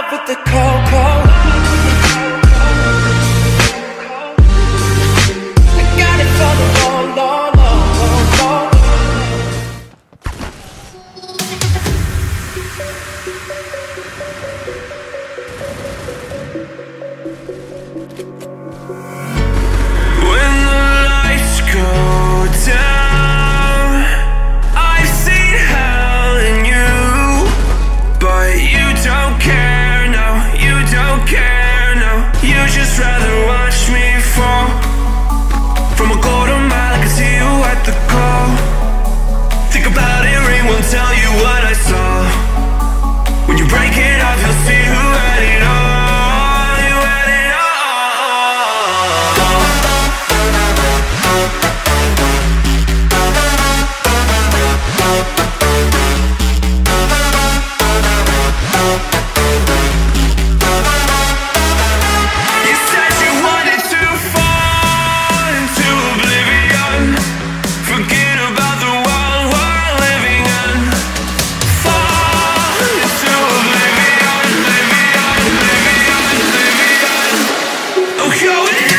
love with the cold. I got it for the long, long, long, long. When the lights go down, I've seen hell in you, but you don't care, no, you don't care, no. You just rather watch me fall from a golden mile. I can see you at the call. Think about it, ring won't tell you what I saw. When you break it off, you'll see who had it all. You had it all. You said you wanted to fall into oblivion, forget about the world we're living in. Fall into oblivion, oblivion, oblivion, oblivion. I'm going in.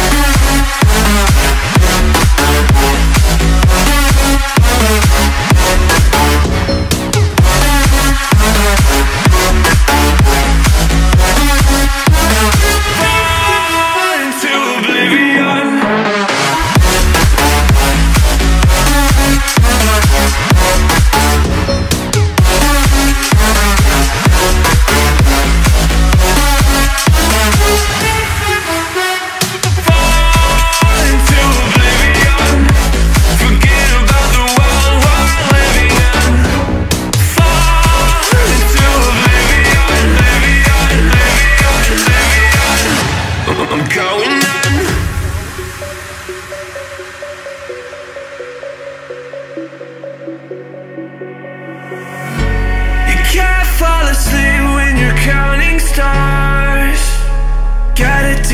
Fall into oblivion. Fall into oblivion, forget about the world we're living in. Fall into oblivion, oblivion, oblivion, oblivion. I'm going in. You can't fall asleep when you're counting stars. Gotta